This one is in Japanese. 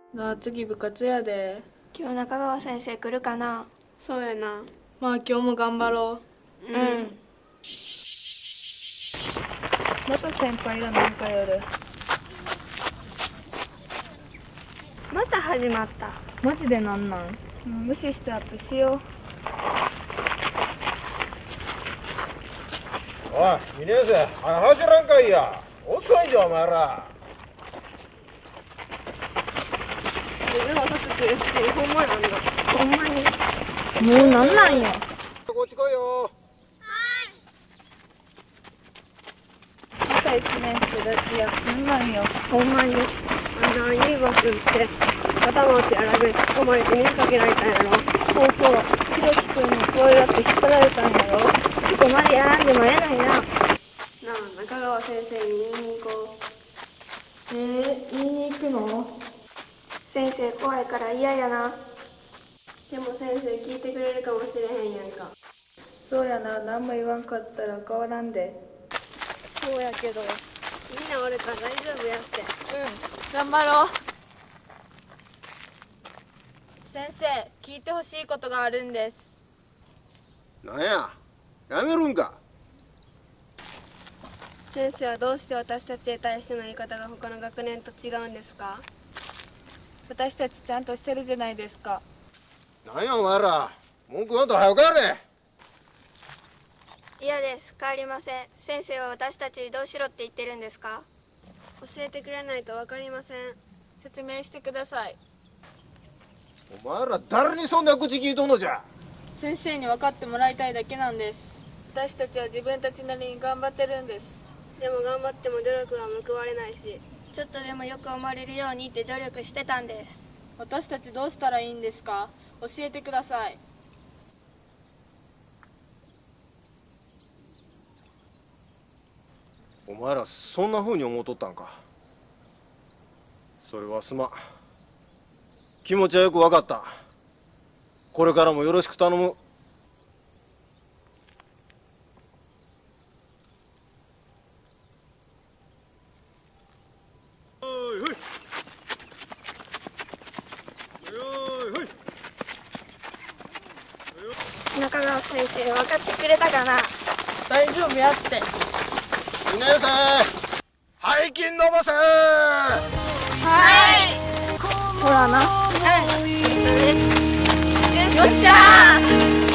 なあ、次部活やで。 今日中川先生来るかな。 そうやな。 まあ今日も頑張ろうん。 う。また先輩がなんか夜。 また始まった。 マジでなんなん？もう無視してアップしよう。 おい、2年生、走らんかいや。遅いんじゃ、お前ら。 俺はさっき言ってほんまなんだ。 ほんまに。 もうなんなんよ。 こっち来いよ。 また1年生だけや。なんなんよ。 ほんまに。 ゆうまくんって頭を手洗いで突っ込まれて水かけられたんやろ。 そうそう。ひろきくんにこうやって引っ張られたんやろ。 そこまでやらんでもええないな。 なあ、中川先生に言いに行こ言いに行くの？ 先生怖いから嫌やな。 う。でも先生聞いてくれるかもしれへんやんか。 そうやな、何も言わんかったら変わらんで。そうやけど。 みんなおるから大丈夫やって。 頑張ろう。先生、聞いてほしいことがあるんです。 なんや、やめるんか。 先生はどうして私たちへ対しての言い方が他の学年と違うんですか？ 私たちちゃんとしてるじゃないですか。 なんや、お前ら。文句言わんと早くやれ。 嫌です。帰りません。先生は私たちにどうしろって言ってるんですか？ 教えてくれないと分かりません。 説明してください。 お前ら誰にそんな口聞いとんのじゃ。 先生に分かってもらいたいだけなんです。私たちは自分たちなりに頑張ってるんです。 でも頑張っても努力は報われないし。 ちょっとでもよく思われるようにって努力してたんです。 私たちどうしたらいいんですか？教えてください。 お前らそんな風に思うとったんか。それはすまん。気持ちはよく分かった。これからもよろしく頼む。 中川先生分かってくれたかな。 大丈夫やって。 2年生、背筋伸ばせ。 ほらな。よっしゃー。